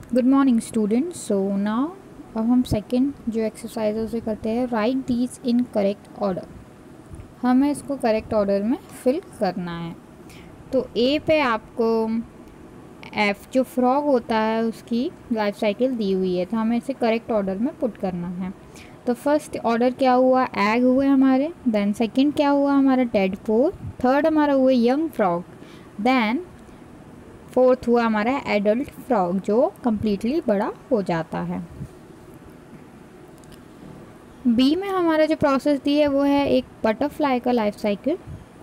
Good morning students. So now अब हम second जो एक्सरसाइज है उसे करते हैं। Write these in correct order. हमें इसको करेक्ट ऑर्डर में फिल करना है। तो ए पे आपको एफ जो फ्रॉग होता है उसकी लाइफ साइकिल दी हुई है, तो हमें इसे करेक्ट ऑर्डर में पुट करना है। तो फर्स्ट ऑर्डर क्या हुआ, एग हुए हमारे। देन सेकंड क्या हुआ हमारा, टेडपोल। थर्ड हमारा हुआ यंग फ्रॉग। देन फोर्थ हुआ हमारा एडल्ट फ्रॉग जो कम्प्लीटली बड़ा हो जाता है। बी में हमारा जो प्रोसेस दी है वो है एक बटरफ्लाई का लाइफ साइकिल।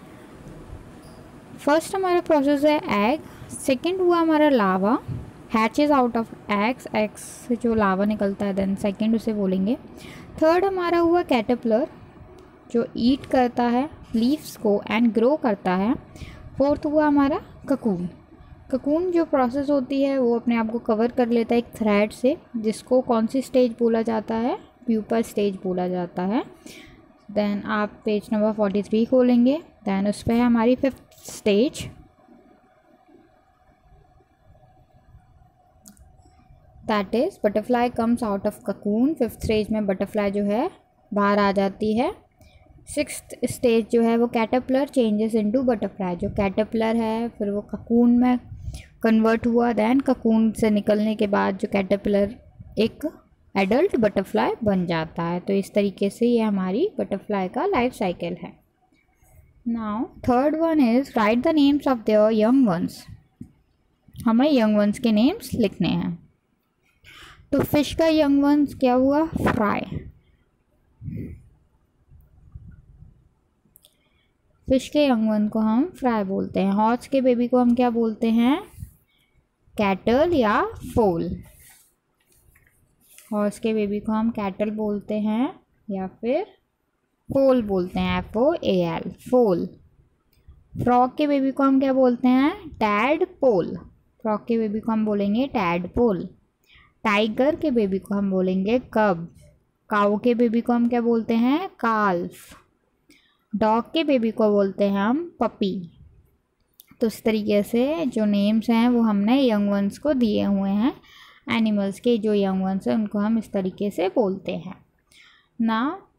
फर्स्ट हमारा प्रोसेस है एग। सेकंड हुआ हमारा larva, hatches out of eggs, eggs से जो लावा निकलता है, देन सेकंड उसे बोलेंगे। थर्ड हमारा हुआ कैटरपिलर जो ईट करता है लीव्स को एंड ग्रो करता है। फोर्थ हुआ हमारा ककून। ककून जो प्रोसेस होती है वो अपने आप को कवर कर लेता है एक थ्रेड से, जिसको कौन सी स्टेज बोला जाता है, प्यूपा स्टेज बोला जाता है। देन आप पेज नंबर 43 खोलेंगे। देन उस पर है हमारी fifth stage, that is butterfly comes out of cocoon. Fifth stage में बटरफ्लाई जो है बाहर आ जाती है। सिक्स्थ स्टेज जो है वो कैटरपिलर चेंजेस इनटू बटरफ्लाई। जो कैटरपिलर है फिर वो ककून में कन्वर्ट हुआ। देन ककून से निकलने के बाद जो कैटरपिलर एक एडल्ट बटरफ्लाई बन जाता है। तो इस तरीके से ये हमारी बटरफ्लाई का लाइफ साइकिल है। Now third one is write the names of their young ones. हमें यंग वंस के नेम्स लिखने हैं। तो फिश का यंग वंस क्या हुआ, फ्राई। फिश के यंग वन को हम फ्राई बोलते हैं। हॉर्स के बेबी को हम क्या बोलते हैं, कैटल या फोल। हॉर्स के बेबी को हम कैटल बोलते हैं या फिर फोल बोलते हैं, FOAL, फोल। फ्रॉग के बेबी को हम क्या बोलते हैं, टैडपोल। फ्रॉग के बेबी को हम बोलेंगे टैडपोल। टाइगर के बेबी को हम बोलेंगे कब। काऊ के बेबी को हम क्या बोलते हैं, काल्फ। डॉग के बेबी को बोलते हैं हम पपी। तो इस तरीके से जो नेम्स हैं वो हमने यंग वंस को दिए हुए हैं। एनिमल्स के जो यंग वंस हैं उनको हम इस तरीके से बोलते हैं ना।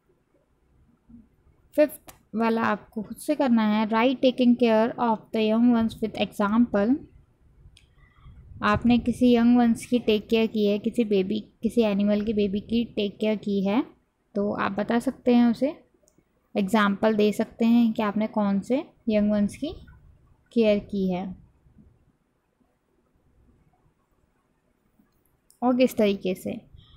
फिफ्थ वाला आपको खुद से करना है, write taking care of the young ones with example. आपने किसी यंग वंस की टेक केयर की है, किसी एनिमल की बेबी की टेक केयर की है, तो आप बता सकते हैं, उसे एग्जाम्पल दे सकते हैं कि आपने कौन से यंग वंस की केयर की है और किस तरीके से।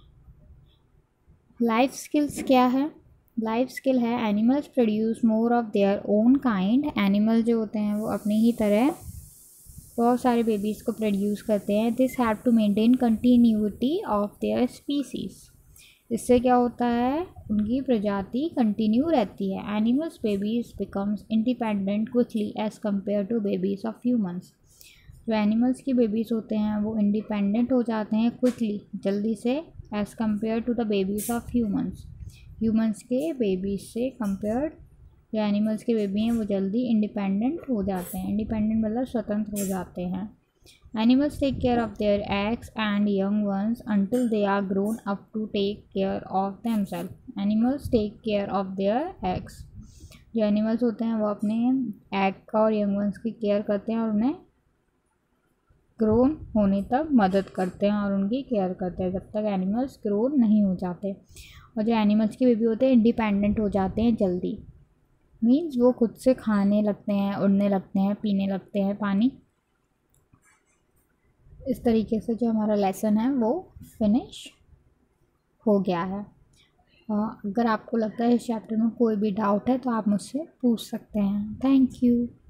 लाइफ स्किल्स क्या है, लाइफ स्किल है animals produce more of their own kind. Animal जो होते हैं वो अपनी ही तरह बहुत सारे बेबीज़ को प्रोड्यूस करते हैं। This have to maintain continuity of their species. इससे क्या होता है, उनकी प्रजाति कंटिन्यू रहती है। Animals babies becomes independent quickly as compare to babies of humans. जो एनिमल्स की बेबीज़ होते हैं वो इंडिपेंडेंट हो जाते हैं क्विकली, जल्दी से, as compare to the babies of humans. Humans के बेबीज से कंपेयर जो एनिमल्स के बेबी हैं वो जल्दी इंडिपेंडेंट हो जाते हैं। इंडिपेंडेंट मतलब स्वतंत्र हो जाते हैं। Animals take care of their eggs and young ones until they are grown up to take care of themselves. Animals take care of their eggs. जो एनिमल्स होते हैं वो अपने एग का और यंग वंस की केयर करते हैं और उन्हें ग्रोन होने तक मदद करते हैं और उनकी केयर करते हैं जब तक एनिमल्स ग्रोन नहीं हो जाते। और जो एनिमल्स के बेबी होते हैं इंडिपेंडेंट हो जाते हैं जल्दी, मीन्स वो खुद से खाने लगते हैं, उड़ने लगते हैं, पीने लगते हैं पानी। इस तरीके से जो हमारा लेसन है वो फिनिश हो गया है। अगर आपको लगता है इस चैप्टर में कोई भी डाउट है तो आप मुझसे पूछ सकते हैं। Thank you.